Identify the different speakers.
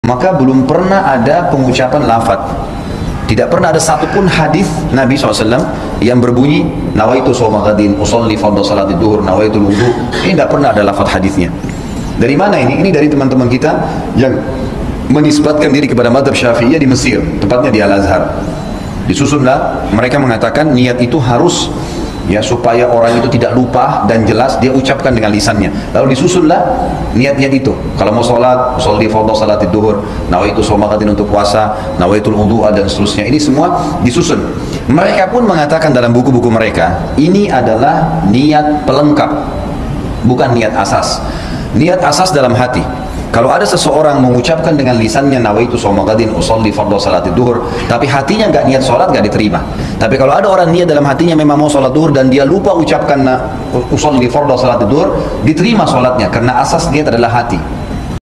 Speaker 1: maka belum pernah ada pengucapan lafaz. Tidak pernah ada satupun hadis Nabi SAW yang berbunyi nawaitu shoma ghadin, usolli fardhu salati duhur, nawaitul wudu. Ini tidak pernah ada lafaz hadisnya. Dari mana ini? Ini dari teman-teman kita yang menisbatkan diri kepada mazhab Syafi'iyah di Mesir, tepatnya di Al-Azhar. Disusunlah, mereka mengatakan niat itu harus ya supaya orang itu tidak lupa dan jelas dia ucapkan dengan lisannya. Lalu disusunlah niat-niat itu. Kalau mau sholat, sholli fardhu salati duhur, nawaitu shoma ghadin untuk puasa, nawaitul wudu dan seterusnya. Ini semua disusun. Mereka pun mengatakan dalam buku-buku mereka, ini adalah niat pelengkap, bukan niat asas. Niat asas dalam hati. Kalau ada seseorang mengucapkan dengan lisannya nawaitu shoma ghadin usolli fardhu salati duhur, tapi hatinya nggak niat sholat, nggak diterima. Tapi kalau ada orang niat dalam hatinya memang mau sholat duhur dan dia lupa ucapkan usolli fardhu salati duhur, diterima sholatnya karena asas niat adalah hati.